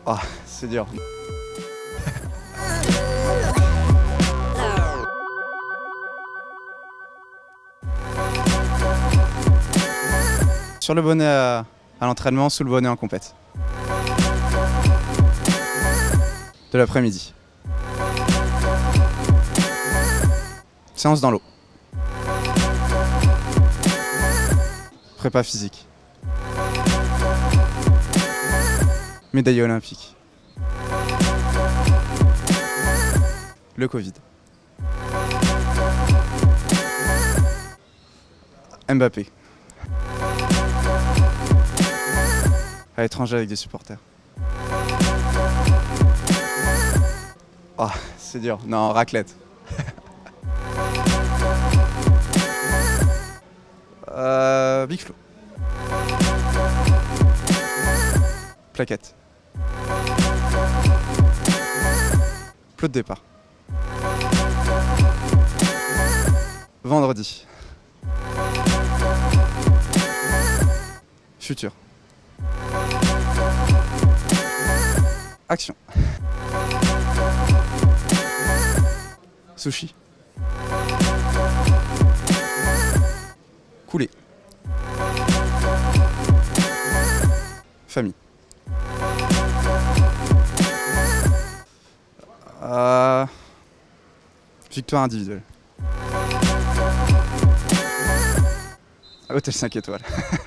Ah, c'est dur. Sur le bonnet à l'entraînement, sous le bonnet en compète. De l'après-midi. Séance dans l'eau. Prépa physique. Médaille olympique. Le Covid. Mbappé. À l'étranger avec des supporters. Oh, c'est dur. Non, raclette. Big Flo. Plaquette. Plot de départ. Vendredi. Futur. Action. Sushi. Couler. Famille. Victoire individuelle. Hôtel 5 étoiles.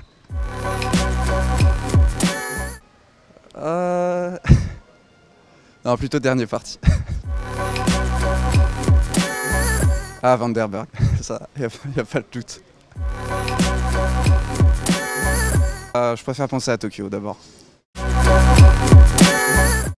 Non, plutôt dernier parti. Ah, Vanderberg, ça, y a pas de doute. Je préfère penser à Tokyo d'abord.